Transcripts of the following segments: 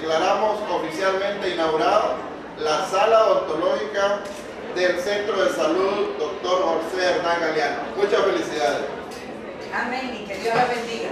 declaramos oficialmente inaugurado la sala odontológica del Centro de Salud Dr. José Hernán Galeano. Muchas felicidades. Amén, y que Dios la bendiga.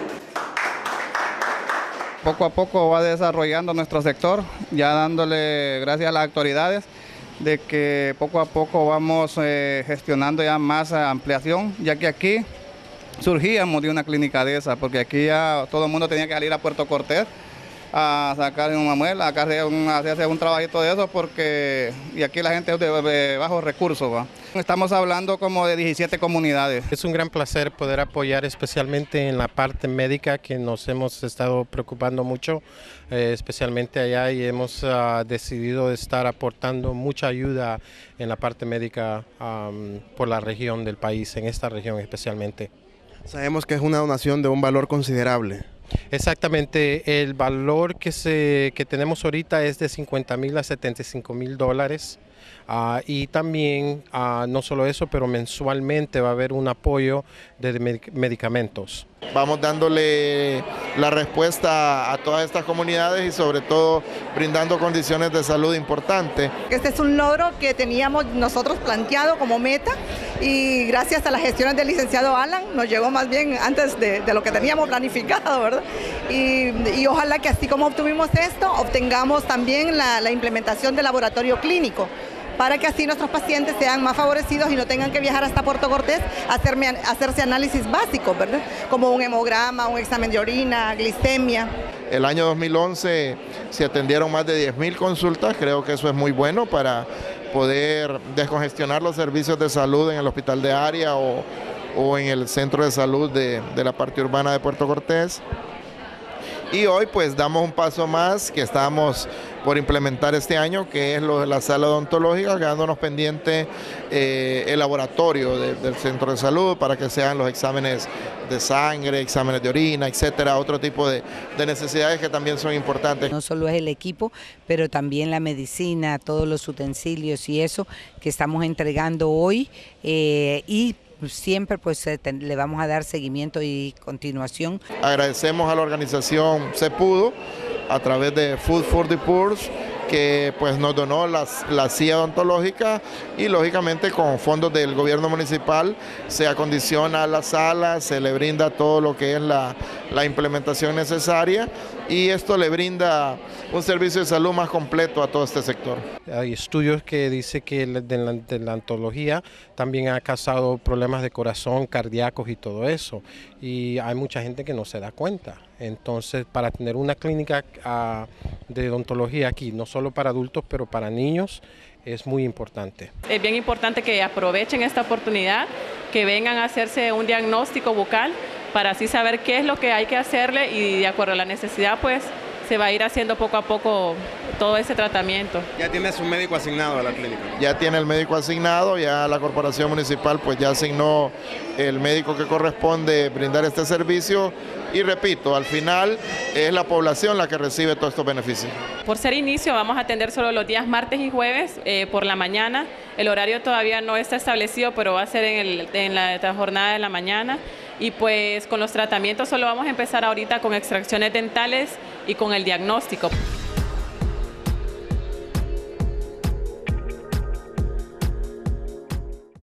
Poco a poco va desarrollando nuestro sector, ya dándole gracias a las autoridades de que poco a poco vamos gestionando ya más ampliación, ya que aquí surgíamos de una clínica de esa, porque aquí ya todo el mundo tenía que salir a Puerto Cortés a sacar una muela, a hacerse un trabajito de eso, porque y aquí la gente es de bajos recursos, ¿va? Estamos hablando como de 17 comunidades. Es un gran placer poder apoyar especialmente en la parte médica, que nos hemos estado preocupando mucho, especialmente allá, y hemos decidido estar aportando mucha ayuda en la parte médica por la región del país, en esta región especialmente. Sabemos que es una donación de un valor considerable. Exactamente, el valor que tenemos ahorita es de $50,000 a $75,000. Y también, no solo eso, pero mensualmente va a haber un apoyo de medicamentos. Vamos dándole la respuesta a todas estas comunidades y sobre todo brindando condiciones de salud importantes. Este es un logro que teníamos nosotros planteado como meta y gracias a las gestiones del licenciado Alan nos llegó más bien antes de lo que teníamos planificado, ¿verdad? Y ojalá que así como obtuvimos esto, obtengamos también la implementación del laboratorio clínico, para que así nuestros pacientes sean más favorecidos y no tengan que viajar hasta Puerto Cortés a hacerse análisis básicos, ¿verdad? Como un hemograma, un examen de orina, glicemia. El año 2011 se atendieron más de 10,000 consultas, creo que eso es muy bueno para poder descongestionar los servicios de salud en el hospital de área o en el centro de salud de la parte urbana de Puerto Cortés. Y hoy pues damos un paso más que estamos por implementar este año, que es la sala odontológica, quedándonos pendiente el laboratorio del centro de salud para que sean los exámenes de sangre, exámenes de orina, etcétera, otro tipo de necesidades que también son importantes. No solo es el equipo, pero también la medicina, todos los utensilios y eso que estamos entregando hoy y siempre pues le vamos a dar seguimiento y continuación. Agradecemos a la organización Se Pudo a través de Food for the Poor, que pues nos donó la silla odontológica y lógicamente con fondos del gobierno municipal se acondiciona la sala, se le brinda todo lo que es la implementación necesaria y esto le brinda un servicio de salud más completo a todo este sector. Hay estudios que dicen que de la odontología también ha causado problemas de corazón, cardíacos y todo eso, y hay mucha gente que no se da cuenta. Entonces, para tener una clínica de odontología aquí, no solo para adultos, pero para niños, es muy importante. Es bien importante que aprovechen esta oportunidad, que vengan a hacerse un diagnóstico bucal para así saber qué es lo que hay que hacerle y de acuerdo a la necesidad, pues se va a ir haciendo poco a poco todo ese tratamiento. ¿Ya tienes un médico asignado a la clínica? Ya tiene el médico asignado, ya la corporación municipal pues ya asignó el médico que corresponde brindar este servicio y repito, al final es la población la que recibe todos estos beneficios. Por ser inicio vamos a atender solo los días martes y jueves por la mañana. El horario todavía no está establecido, pero va a ser en la jornada de la mañana. Y pues con los tratamientos solo vamos a empezar ahorita con extracciones dentales y con el diagnóstico.